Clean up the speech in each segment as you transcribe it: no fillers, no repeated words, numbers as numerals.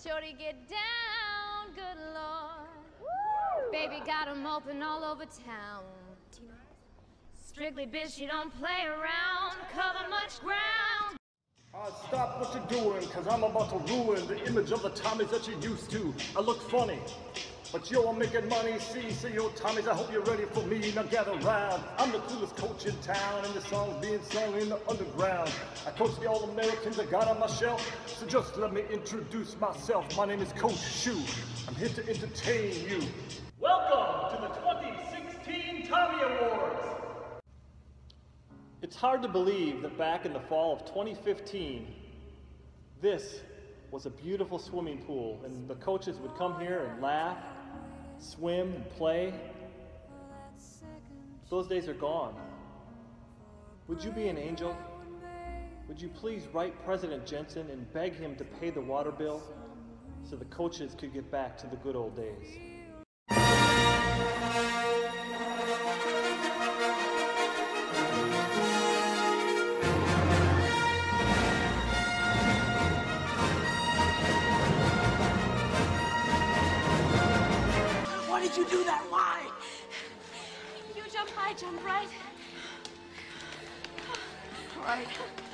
shorty get down, good Lord. Woo! Baby got 'em open all over town. Strictly bitch, she don't play around, cover much ground. Stop what you're doing, cause I'm about to ruin the image of the Tommies that you're used to. I look funny, but yo, I'm making money. See, yo, Tommies, I hope you're ready for me. Now gather round. I'm the coolest coach in town, and the song's being sung in the underground. I coach the All-Americans I got on my shelf, so just let me introduce myself. My name is Coach Shoe. I'm here to entertain you. Welcome to the 2016 Tommy Awards. It's hard to believe that back in the fall of 2015, this was a beautiful swimming pool, and the coaches would come here and laugh, swim, and play. Those days are gone. Would you be an angel? Would you please write President Jensen and beg him to pay the water bill so the coaches could get back to the good old days? Why did you do that? Why? You jump high, jump right. Right.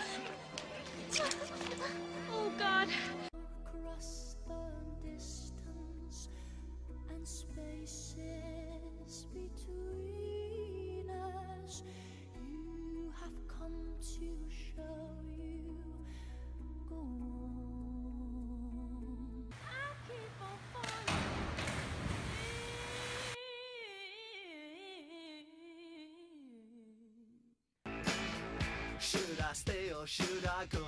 Oh, God. Across the distance and spaces between us, you have come to show you. Go on. I keep on falling. Should I stay or should I go?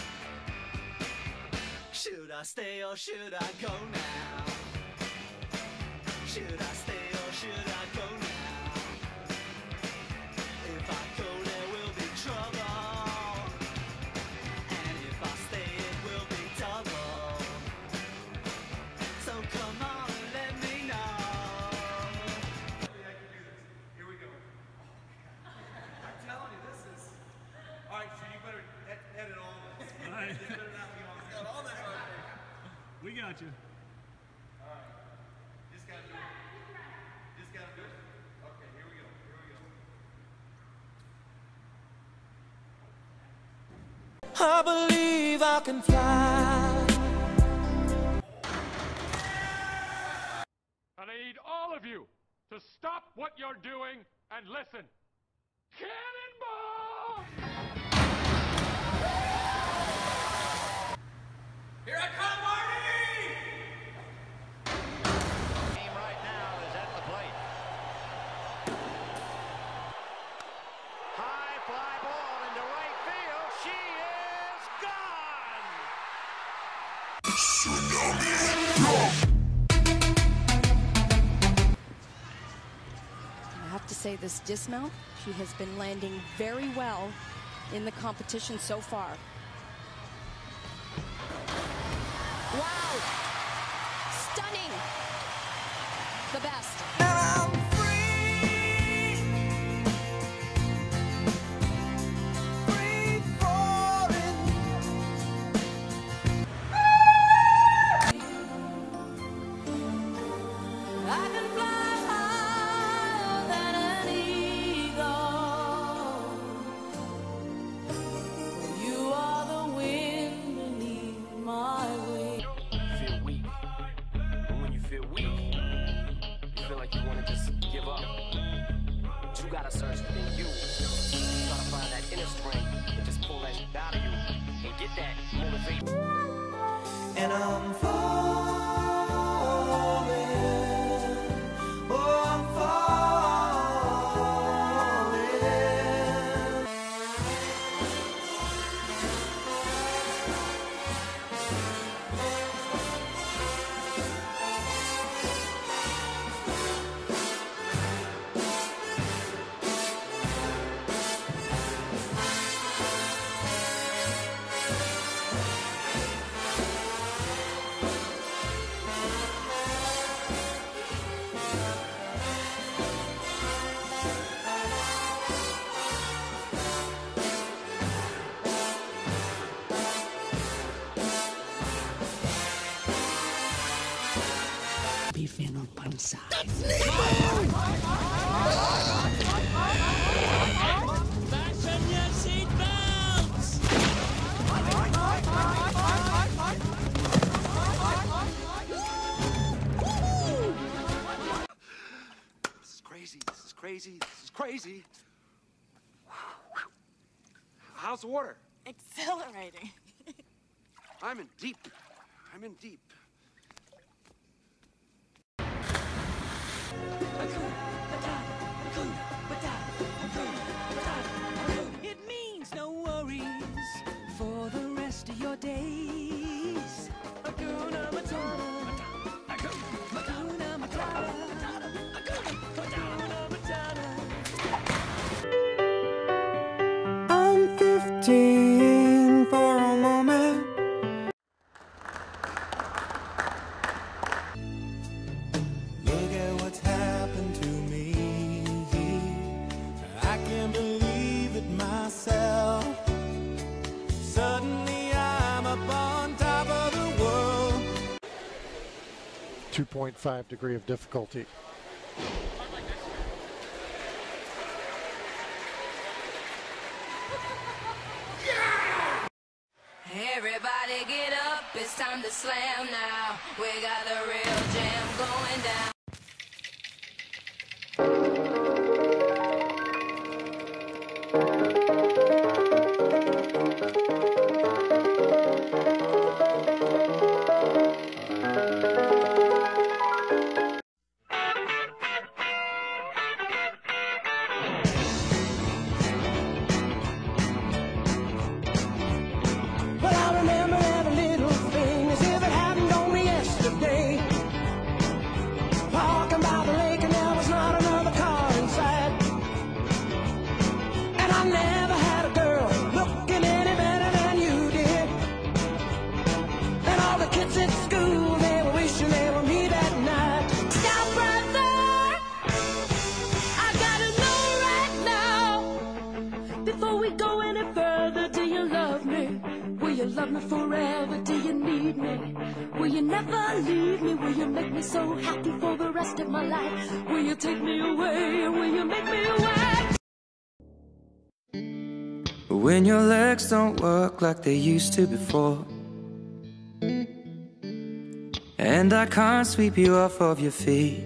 Should I stay or should I go now? Should I stay or should I go now? If I go there will be trouble, and if I stay it will be double. So come on and let me know. Maybe I can do this. Here we go. I'm telling you, this is... Alright, so you better edit all this. Alright. This better not be on there. All this on there. We got you. Alright. Just gotta do it. Just gotta do it. Okay, here we go. Here we go. I believe I can fly. And I need all of you to stop what you're doing and listen. Cannonball! Here I come, Marty! Team right now is at the plate. High fly ball into right field. She is gone. I have to say, this dismount, she has been landing very well in the competition so far. Wow! Stunning! The best. I'm free falling. I can fly higher than an eagle. You are the wind beneath my wings. Feel weak. And when you feel weak, you feel like you want to just give up. But you gotta search within you. Try to find that inner strength and just pull that shit out of you and get that motivation. And I'm falling. Oh, I'm falling. bottom side. That's Nemo! Fasten your seatbelts! This is crazy. This is crazy. This is crazy. How's the water? Exhilarating. I'm in deep. I'm in deep. It means no worries for the rest of your days. Hakuna Matata. Hakuna Matata. Hakuna Matata. I'm 15 for a moment. Look at what's happened to me. I can't believe it myself. Suddenly I'm up on top of the world. 2.5 degree of difficulty. Everybody get up, it's time to slam now. We got the real jam going down. Well, I remember every little thing as if it happened only yesterday. Walking by the lake and there was not another car inside. And I never had a girl looking any better than you did. And all the kids at school, they were wishing they were me that night. Now, brother, I gotta know right now, before we go any further, do you love me? Will you love me forever? Do you need me? Will you never leave me? Will you make me so happy for the rest of my life? Will you take me away? Will you make me wet? When your legs don't work like they used to before, and I can't sweep you off of your feet.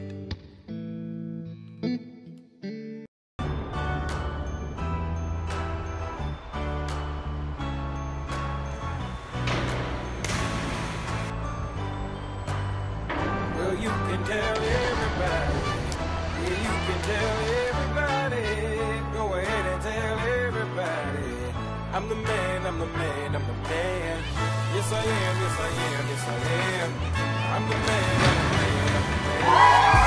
Well, you can tell everybody. Yeah, you can tell everybody. Go ahead and tell everybody. I'm the man, I'm the man, I'm the man. Yes, I am, yes, I am, yes, I am. I'm the man, I'm the man, I'm the man.